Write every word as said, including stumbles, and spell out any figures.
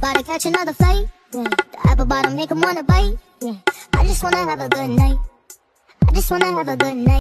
About to catch another flight, yeah. The apple bottom make 'em wanna bite, yeah. I just wanna have a good night. I just wanna have a good night.